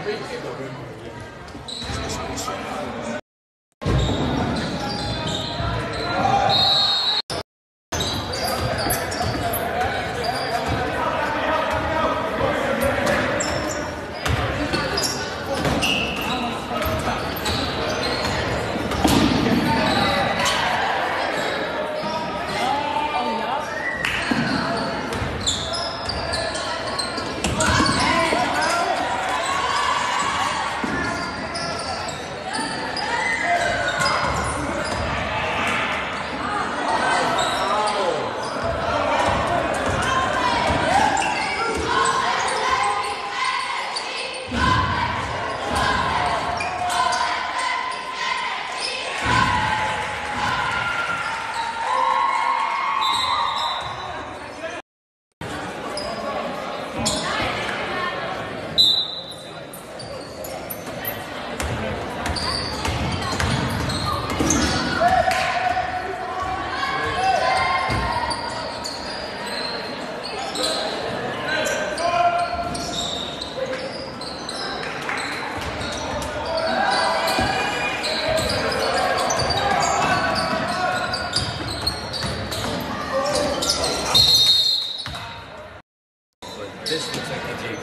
This looks like a G.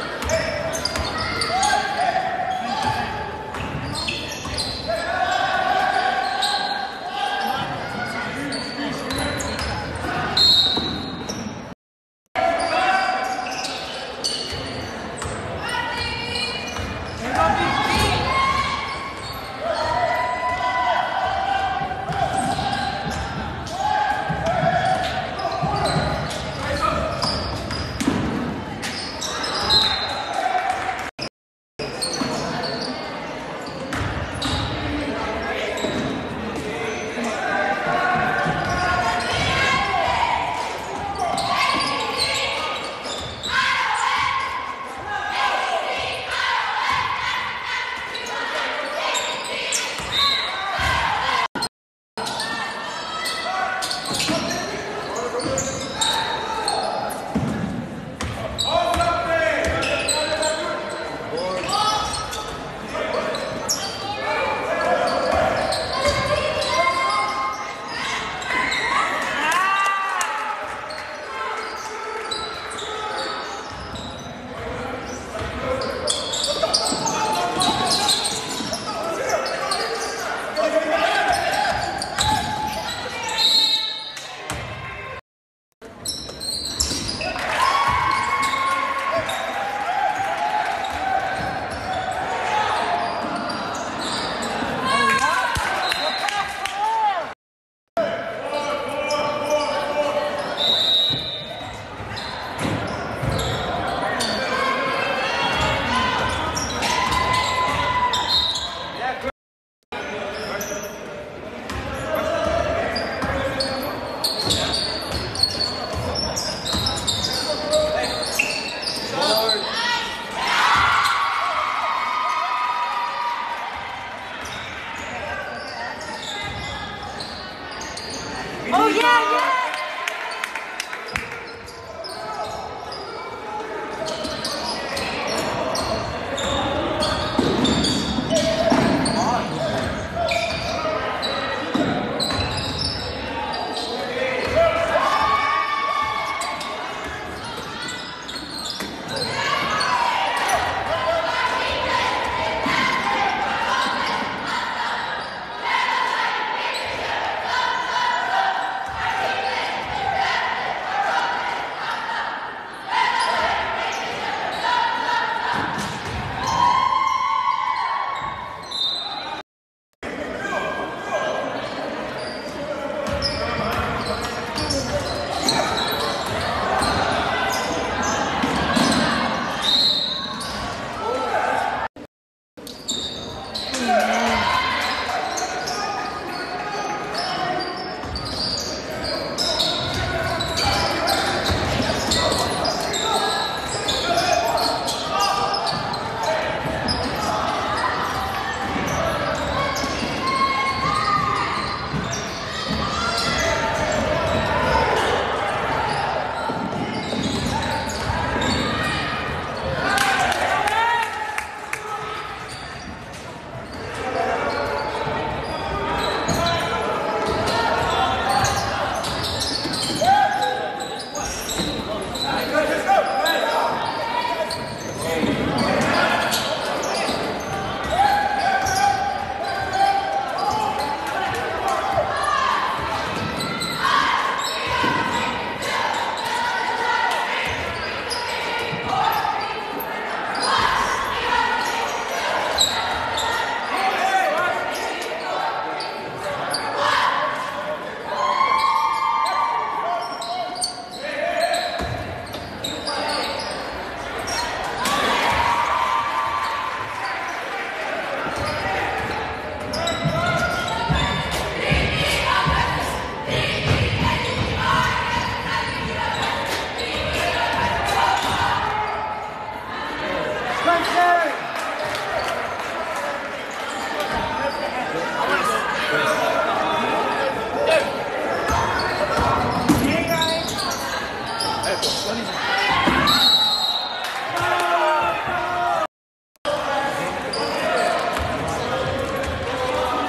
Oh, yeah, yeah.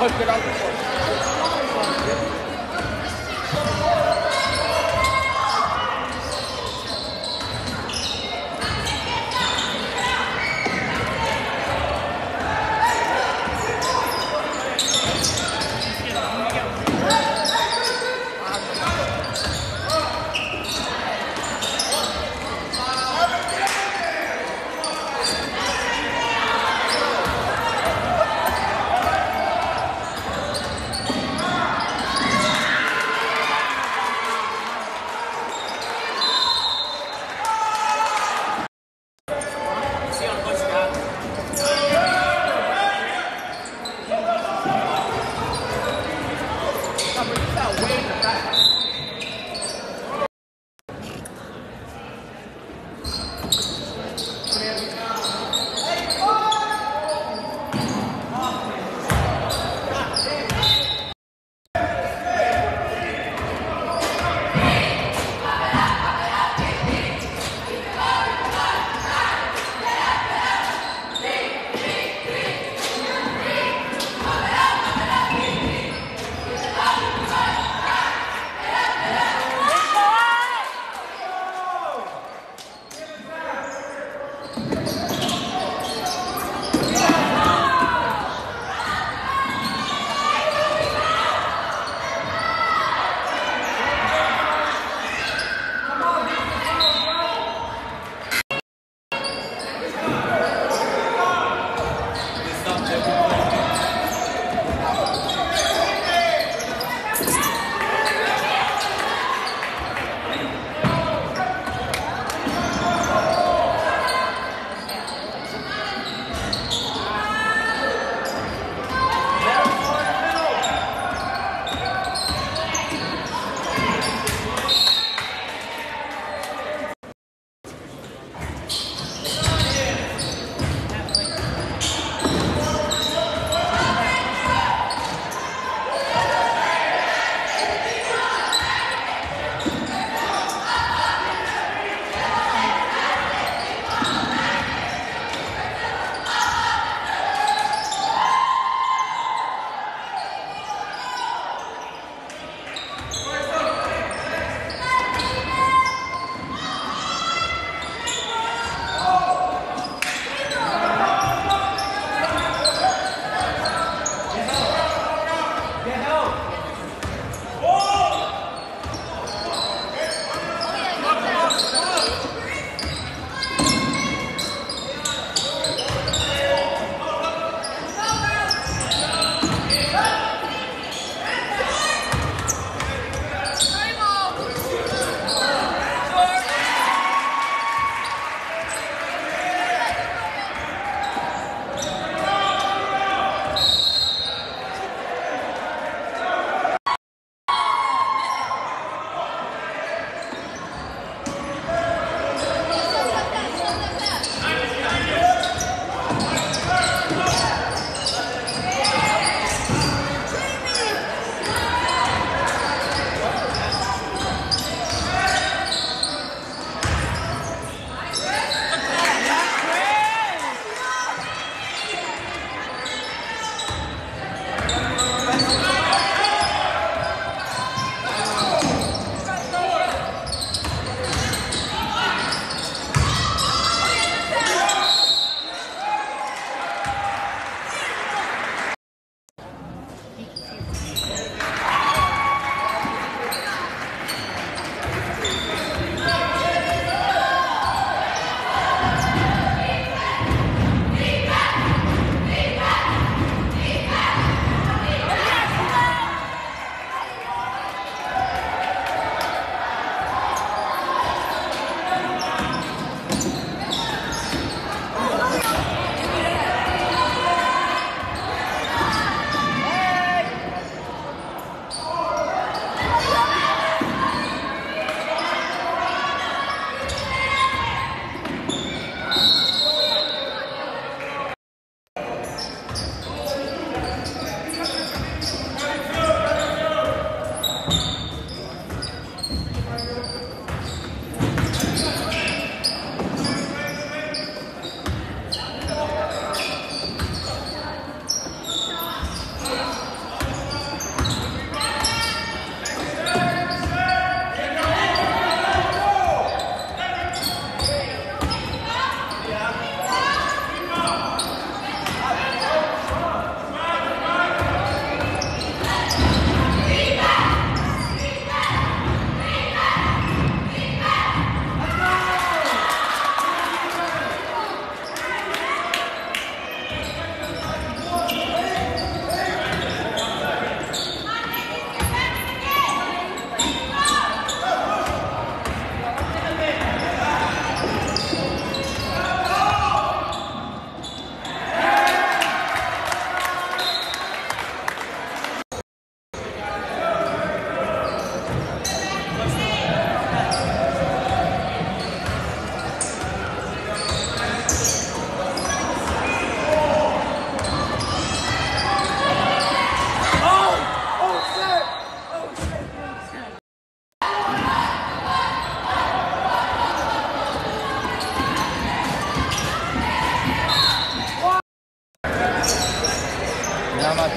get out the court.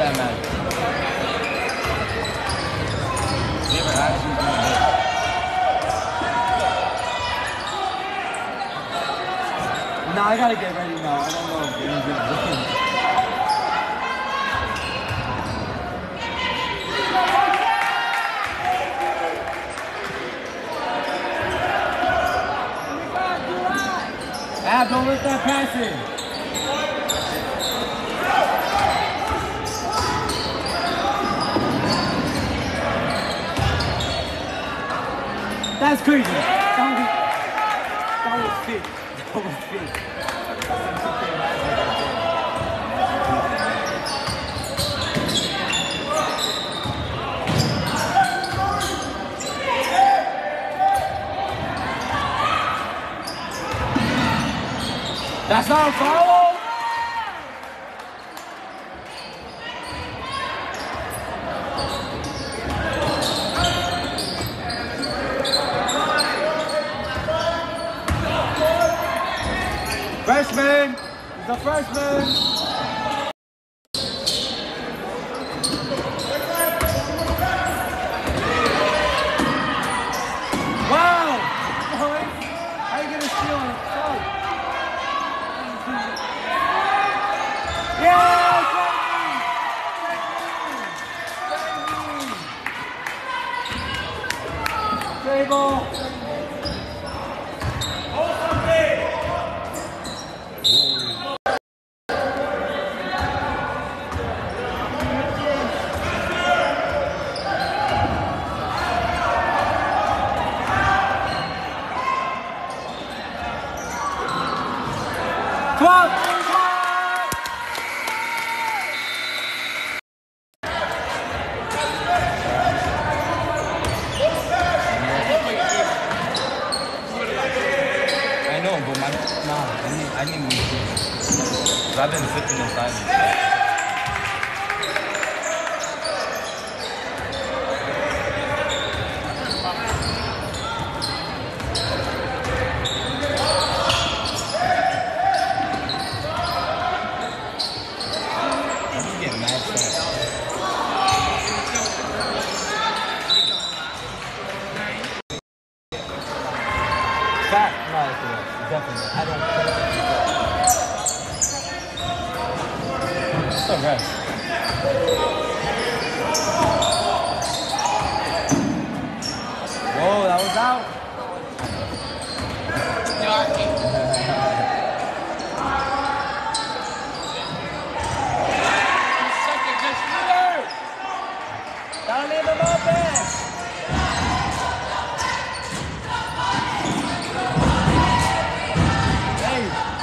that man. They were actually doing it. Nah, I gotta get ready now. I don't know if game's gonna win. Don't let that pass in. That's crazy. That was fit. That was fit. That's not a foul! Freshman! He's a freshman! Wow! Boys, how are you gonna steal it? Yeah! Table! Come on! I know, but man, I need more food. I've been sitting inside. I'm getting mad fat. Fat? No, definitely. I don't care. It's alright. Whoa, that was out. Gotta leave him open. Hey.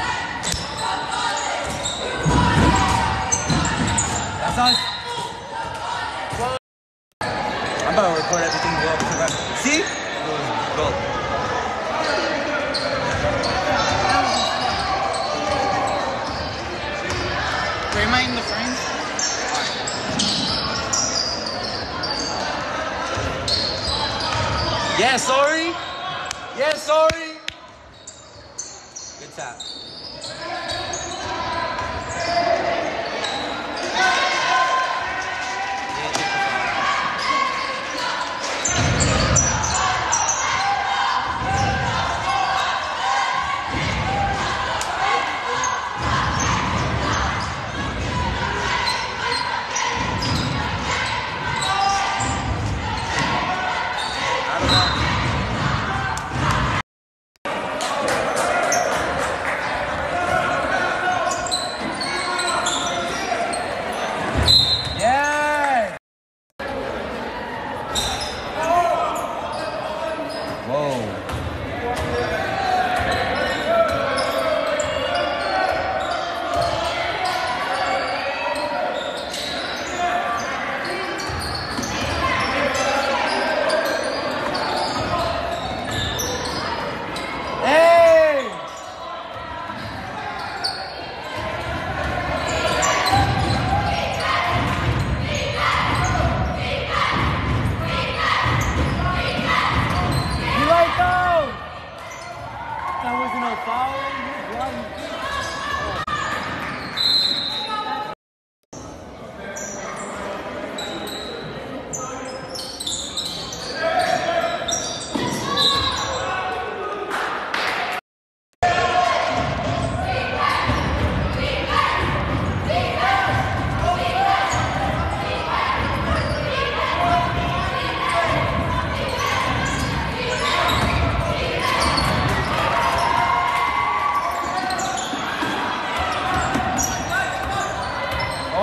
That's us. I'm about to record everything go up to that. See? Go. Where am I in the frame? Yeah, sorry. Yeah, sorry. Good tap.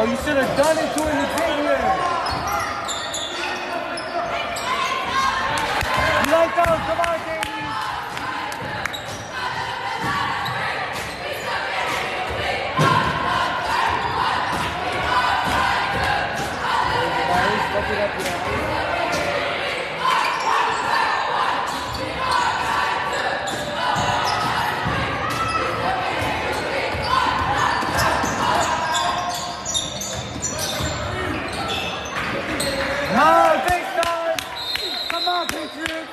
Oh, you should have done it to him to get here. You like those? Come on, Davey. Fuck it up, yeah. No, big time! Come on, Patriots!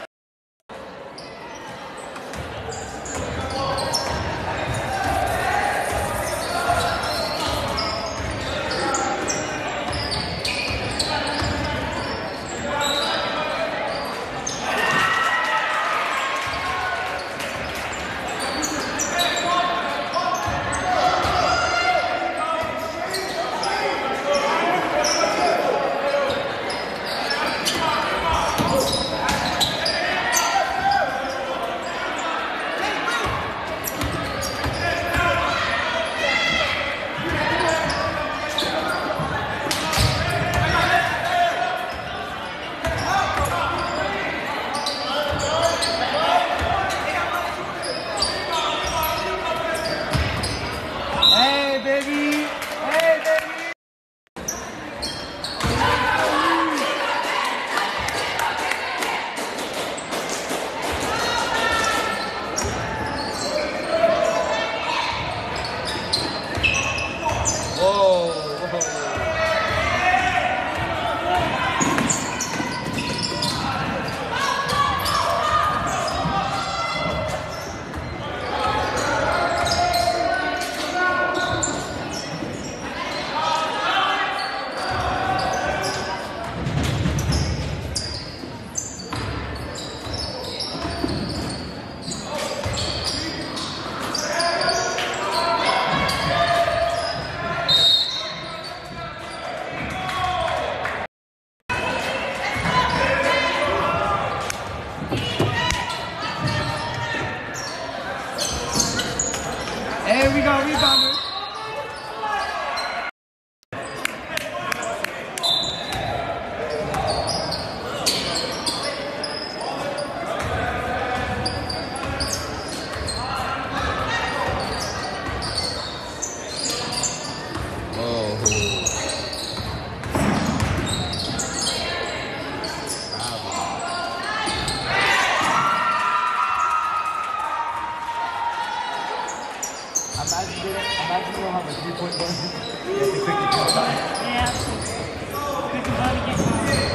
Hey, baby! Hey, baby! Whoa! Hey, we got rebounders. Imagine you don't have a 3-point ball. You have to quickly kill time. Yeah. Quick about to get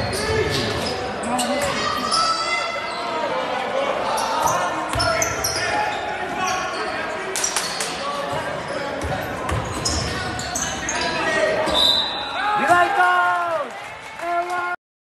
You like those? Aaron!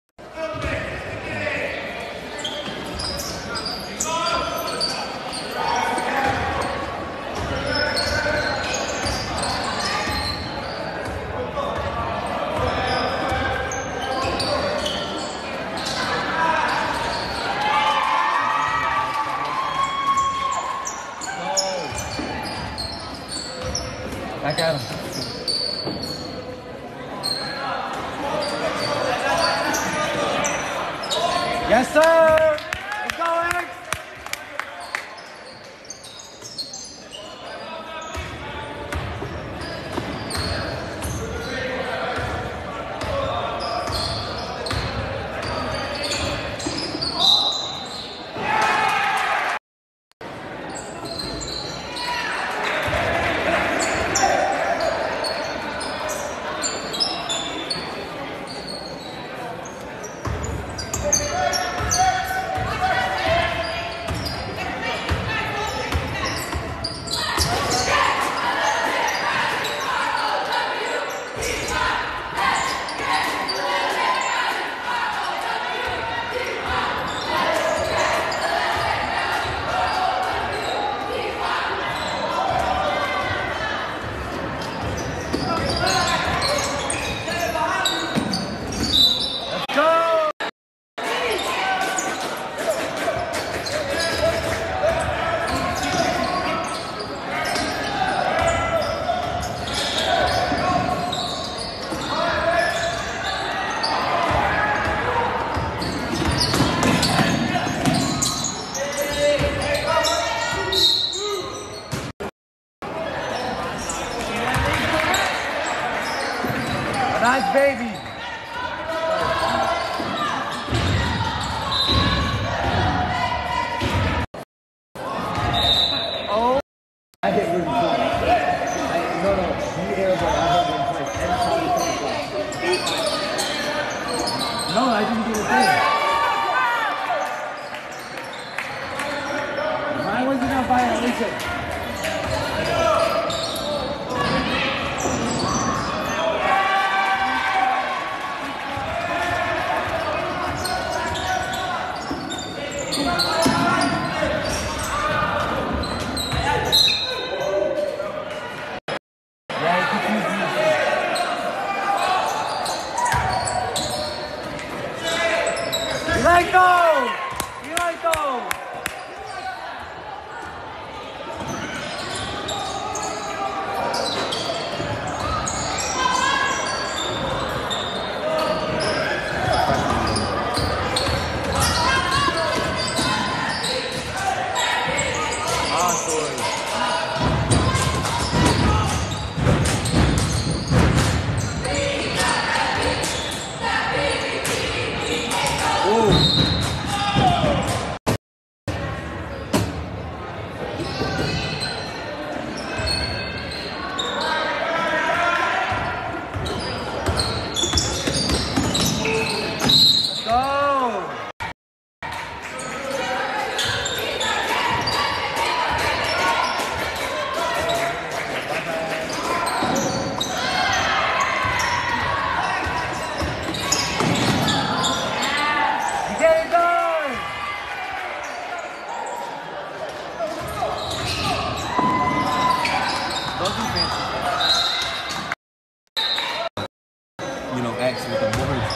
Back at him. Yes, sir! Let's go, X! Nice baby. Oh. I hit really cool. No, you air ball. I hit him first. Every time you come from. No, I didn't do a thing. Why was he not violation? Let go! You let go! You know, actually with the boards.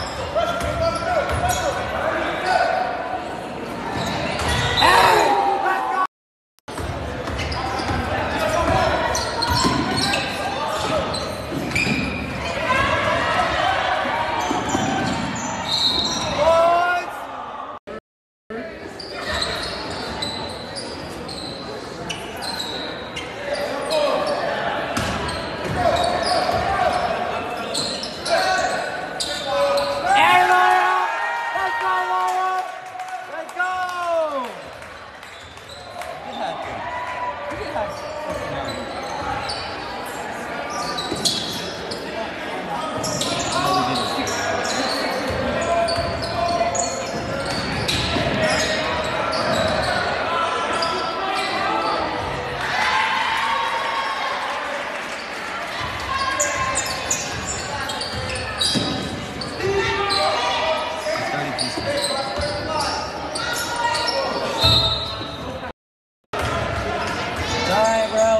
Alright, bro.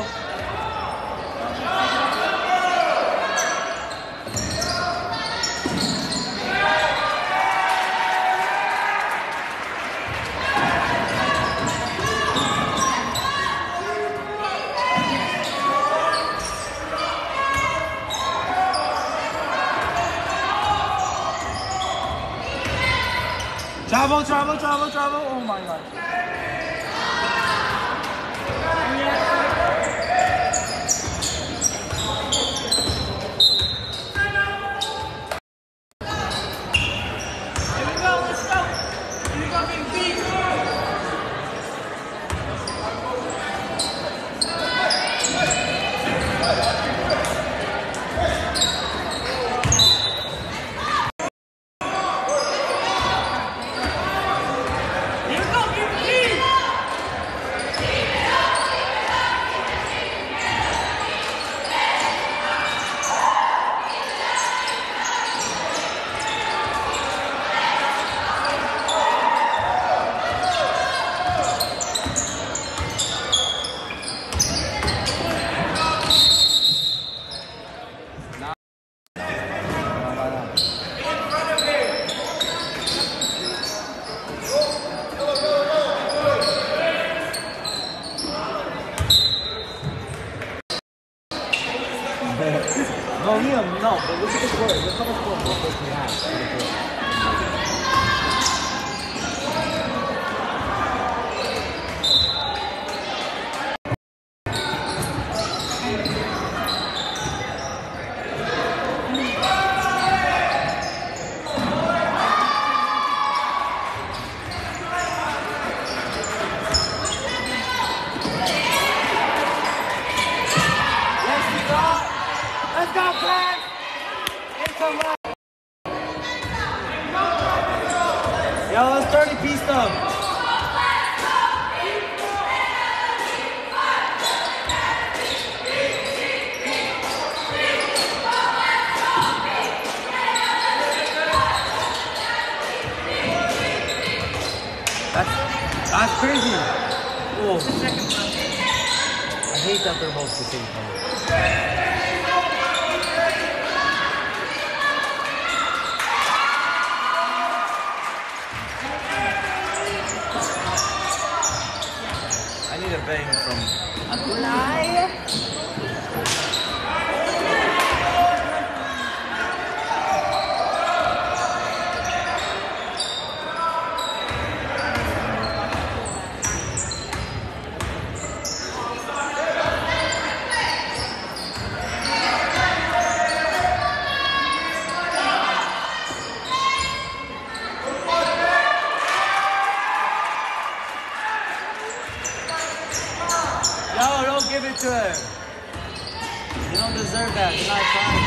Travel. Oh my god. No, Liam, no, but look at the score. Look how much score both we have. Stop pass! Income left. Yo, let's 30-piece them. That's crazy. Oh. I hate that they're both the same color. I need a bang from Yo, don't give it to him. You don't deserve that. You're not trying.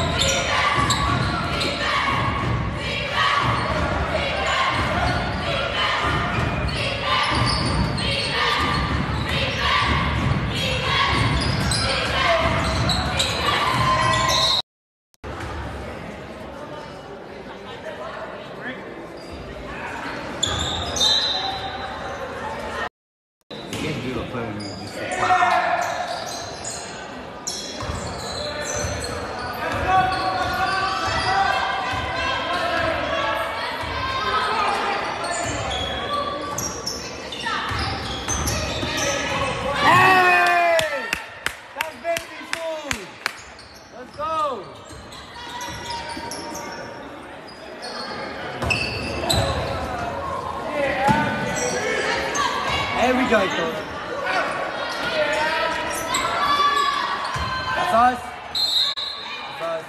you can't do a play when you just like, Hey! That's baby food. Let's go. There we go, coach. That's us. That's us.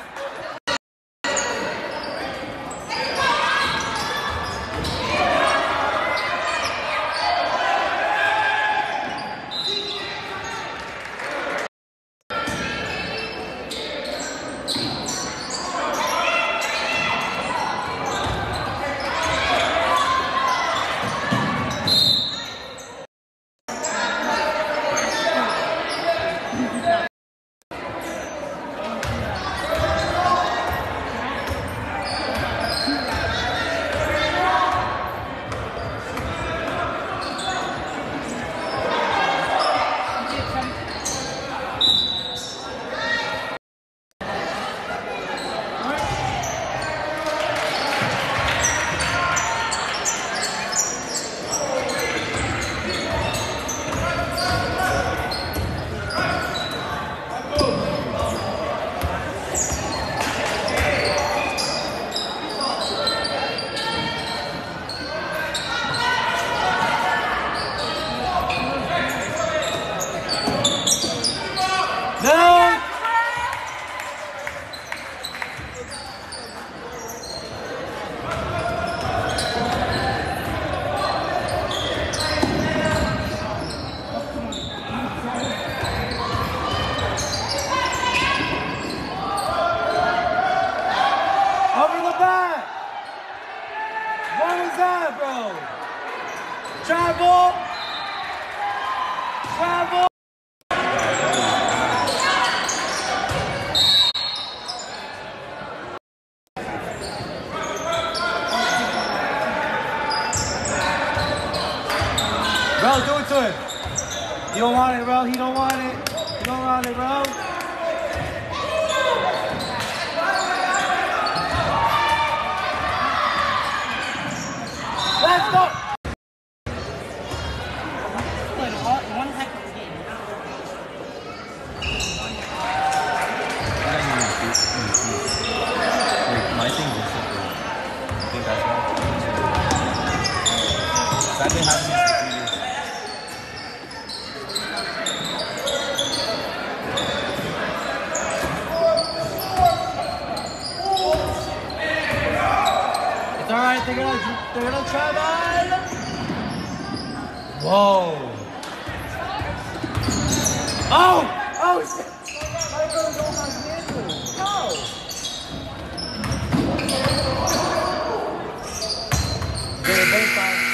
No! Over the back! What was that, bro? Travel! Travel! Bro, do it to him. You don't want it, bro. He don't want it. You don't want it, bro. Let's go. One heck of a game. like, my thing is simple. I think that's why. I've been having this for 3 years. It's all right. They're gonna travel. Whoa. Oh! Oh shit! They were both